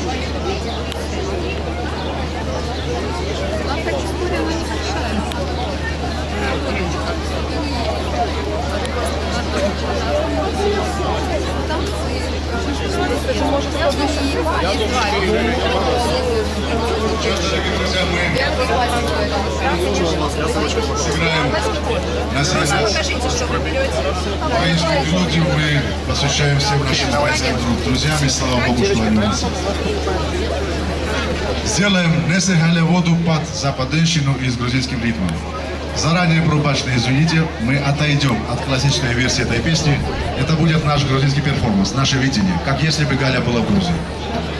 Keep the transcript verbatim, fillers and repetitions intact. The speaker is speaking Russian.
Сыграем на сегодня. Воинскую мелодию мы посвящаем всем нашим воинским друзьям, и слава Богу, что они у нас. Сделаем «Несехале воду под западенщину» и с грузинским ритмом. Заранее пробачно извините, мы отойдем от классической версии этой песни. Это будет наш грузинский перформанс, наше видение, как если бы Галя была в Грузии.